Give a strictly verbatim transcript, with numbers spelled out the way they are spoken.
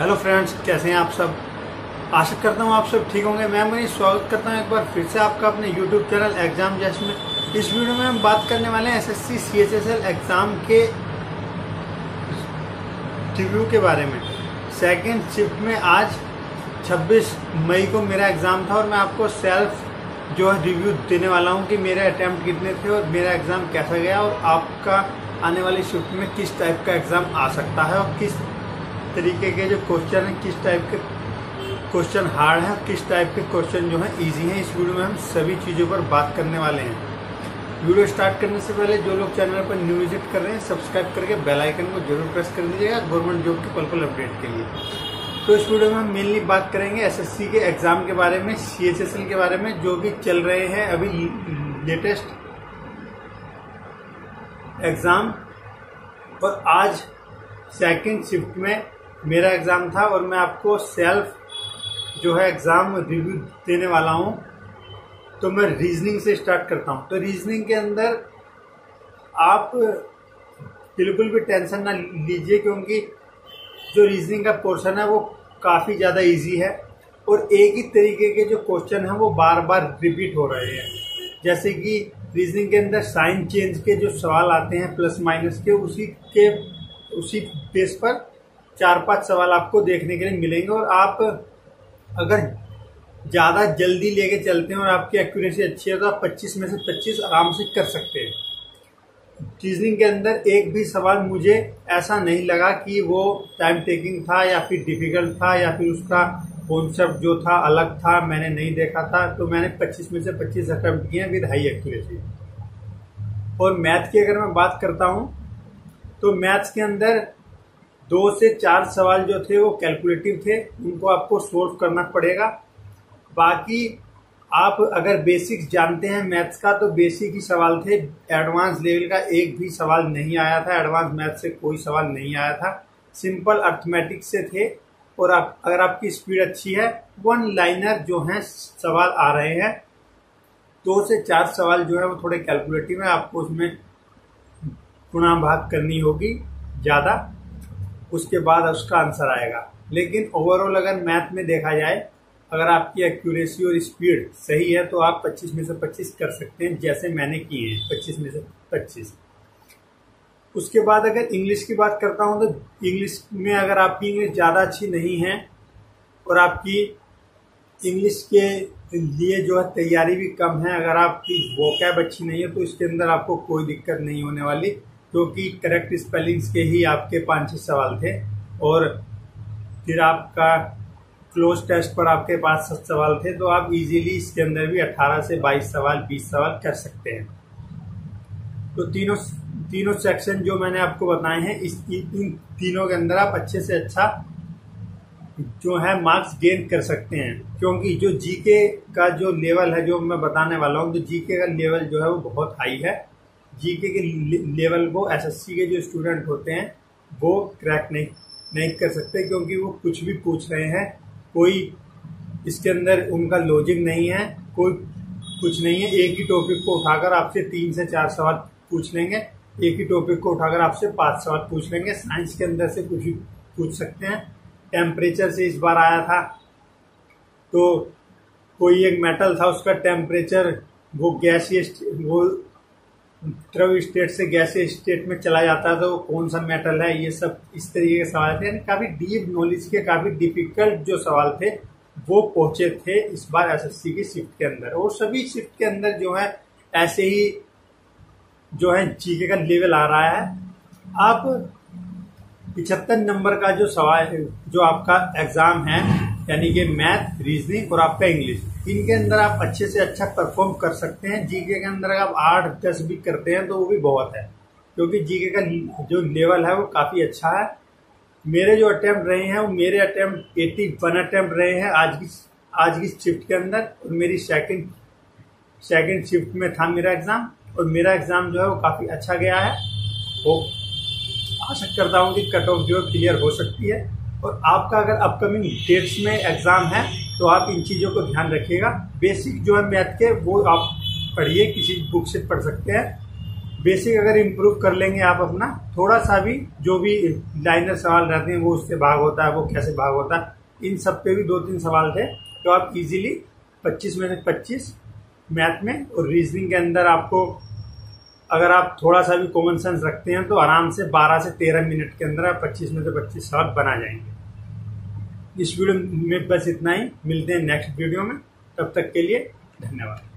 Hello friends, कैसे हैं आप सब। आशा करता हूँ आप सब ठीक होंगे। मैं मैं स्वागत करता हूँ एक बार फिर से आपका अपने यूट्यूब चैनल एग्जाम जैश में। इस वीडियो में हम बात करने वाले हैं एसएससी सीएचएसएल एग्जाम के रिव्यू के बारे में। सेकंड शिफ्ट में आज छब्बीस मई को मेरा एग्ज़ाम था और मैं आपको सेल्फ जो है रिव्यू देने वाला हूँ कि मेरे अटैम्प्ट कितने थे और मेरा एग्ज़ाम कैसा गया और आपका आने वाली शिफ्ट में किस टाइप का एग्ज़ाम आ सकता है और किस तरीके के जो क्वेश्चन हैं, किस टाइप के क्वेश्चन हार्ड हैं, किस टाइप के क्वेश्चन जो हैं इजी हैं। इस वीडियो में हम सभी चीज़ों पर बात करने वाले हैं। वीडियो स्टार्ट करने से पहले जो लोग चैनल पर न्यू विजिट कर रहे हैं, सब्सक्राइब करके बेल आइकन को जरूर प्रेस कर दीजिएगा गवर्नमेंट जॉब के पल पल अपडेट के लिए। तो इस वीडियो में हम मेनली बात करेंगे एसएससी के एग्जाम के बारे में, सीएचएसएल के बारे में जो भी चल रहे हैं अभी लेटेस्ट एग्जाम। और आज सेकंड शिफ्ट में मेरा एग्जाम था और मैं आपको सेल्फ जो है एग्जाम रिव्यू देने वाला हूं। तो मैं रीजनिंग से स्टार्ट करता हूं। तो रीजनिंग के अंदर आप बिल्कुल भी टेंशन ना लीजिए क्योंकि जो रीजनिंग का पोर्शन है वो काफ़ी ज़्यादा इजी है और एक ही तरीके के जो क्वेश्चन हैं वो बार बार रिपीट हो रहे हैं। जैसे कि रीजनिंग के अंदर साइन चेंज के जो सवाल आते हैं प्लस माइनस के, उसी के उसी बेस पर चार पांच सवाल आपको देखने के लिए मिलेंगे। और आप अगर ज़्यादा जल्दी लेके चलते हैं और आपकी एक्यूरेसी अच्छी है तो आप पच्चीस में से पच्चीस आराम से कर सकते हैं। रीजनिंग के अंदर एक भी सवाल मुझे ऐसा नहीं लगा कि वो टाइम टेकिंग था या फिर डिफिकल्ट था या फिर उसका कॉन्सेप्ट जो था अलग था, मैंने नहीं देखा था। तो मैंने पच्चीस में से पच्चीस अटेम्प्ट किए विद हाई एक्यूरेसी। और मैथ की अगर मैं बात करता हूँ तो मैथ्स के अंदर दो से चार सवाल जो थे वो कैलकुलेटिव थे, उनको आपको सोल्व करना पड़ेगा। बाकी आप अगर बेसिक्स जानते हैं मैथ्स का तो बेसिक ही सवाल थे, एडवांस लेवल का एक भी सवाल नहीं आया था। एडवांस मैथ से कोई सवाल नहीं आया था, सिंपल अर्थमेटिक्स से थे। और आप अगर आपकी स्पीड अच्छी है, वन लाइनर जो हैं सवाल आ रहे हैं। दो से चार सवाल जो है वो थोड़े कैलकुलेटिव है, आपको उसमें गुणा भाग करनी होगी ज़्यादा, उसके बाद उसका आंसर आएगा। लेकिन ओवरऑल अगर मैथ में देखा जाए, अगर आपकी एक्यूरेसी और स्पीड सही है तो आप पच्चीस में से पच्चीस कर सकते हैं, जैसे मैंने किए हैं पच्चीस में से पच्चीस। उसके बाद अगर इंग्लिश की बात करता हूं तो इंग्लिश में अगर आपकी इंग्लिश ज़्यादा अच्छी नहीं है और आपकी इंग्लिश के लिए जो है तैयारी भी कम है, अगर आपकी वोकैब अच्छी नहीं है तो इसके अंदर आपको कोई दिक्कत नहीं होने वाली, क्योंकि करेक्ट स्पेलिंग्स के ही आपके पाँच छः सवाल थे। और फिर आपका क्लोज टेस्ट पर आपके पास सात सवाल थे, तो आप इजीली इसके अंदर भी अठारह से बाईस सवाल बीस सवाल कर सकते हैं। तो तीनों तीनों सेक्शन जो मैंने आपको बताए हैं, इस इन तीनों के अंदर आप अच्छे से अच्छा जो है मार्क्स गेन कर सकते हैं। क्योंकि जो जीके का जो लेवल है जो मैं बताने वाला हूँ, तो जीके का लेवल जो है वो बहुत हाई है। जीके के लेवल को एसएससी के जो स्टूडेंट होते हैं वो क्रैक नहीं नहीं कर सकते, क्योंकि वो कुछ भी पूछ रहे हैं, कोई इसके अंदर उनका लॉजिक नहीं है, कोई कुछ नहीं है। एक ही टॉपिक को उठाकर आपसे तीन से चार सवाल पूछ लेंगे, एक ही टॉपिक को उठाकर आपसे पांच सवाल पूछ लेंगे। साइंस के अंदर से कुछ भी पूछ सकते हैं। टेम्परेचर से इस बार आया था, तो कोई एक मेटल था, उसका टेम्परेचर वो गैसीय वो द्रव स्टेट से गैसीय स्टेट में चला जाता है, तो कौन सा मेटल है, ये सब इस तरीके के सवाल थे। काफी डीप नॉलेज के काफी डिफिकल्ट जो सवाल थे वो पहुंचे थे इस बार एसएससी की शिफ्ट के अंदर। और सभी शिफ्ट के अंदर जो है ऐसे ही जो है जीके का लेवल आ रहा है। आप पिछहत्तर नंबर का जो सवाल जो आपका एग्जाम है, यानी कि मैथ, रीजनिंग और आपका इंग्लिश, इनके अंदर आप अच्छे से अच्छा परफॉर्म कर सकते हैं। जीके के अंदर आप आठ दस भी करते हैं तो वो भी बहुत है, क्योंकि जीके का जो लेवल है वो काफ़ी अच्छा है। मेरे जो अटेम्प्ट रहे हैं वो मेरे अटेम्प्ट इक्यासी अटेम्प्ट रहे हैं आज की आज की शिफ्ट के अंदर। और मेरी सेकंड सेकंड शिफ्ट में था मेरा एग्ज़ाम, और मेरा एग्ज़ाम जो है वो काफ़ी अच्छा गया है। वो आशा करता हूँ कि कट ऑफ जो है क्लियर हो सकती है। और आपका अगर अपकमिंग डेट्स में एग्जाम है तो आप इन चीज़ों को ध्यान रखिएगा। बेसिक जो है मैथ के वो आप पढ़िए, किसी बुक से पढ़ सकते हैं। बेसिक अगर इम्प्रूव कर लेंगे आप अपना, थोड़ा सा भी जो भी लाइनर सवाल रहते हैं वो उससे भाग होता है, वो कैसे भाग होता है, इन सब पे भी दो तीन सवाल थे, तो आप इजीली पच्चीस में से पच्चीस मैथ में और रीजनिंग के अंदर आपको अगर आप थोड़ा सा भी कॉमन सेंस रखते हैं तो आराम से बारह से तेरह मिनट के अंदर आप पच्चीस में से पच्चीस सवाल बना जाएंगे। इस वीडियो में बस इतना ही, मिलते हैं नेक्स्ट वीडियो में, तब तक के लिए धन्यवाद।